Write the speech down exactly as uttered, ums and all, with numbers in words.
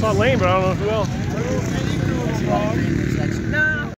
saw Lane, but I don't know who else.